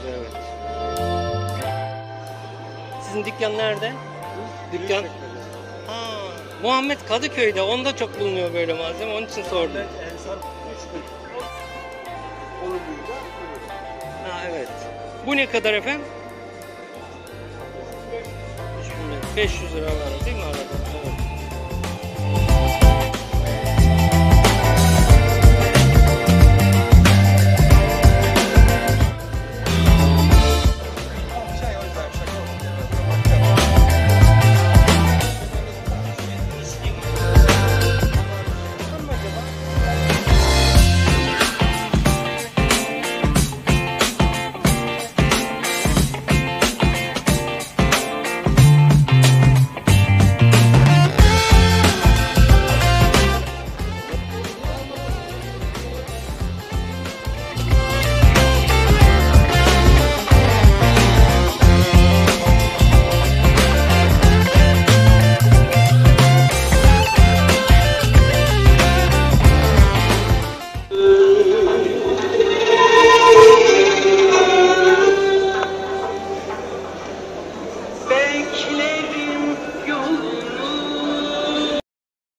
evet. Sizin dükkan nerede? Dükkan. Ha, Muhammed Kadıköy'de. Onda çok bulunuyor böyle malzeme. Onun için sordum. Ha evet. Bu ne kadar efendim? 500 lira var değil mi arada?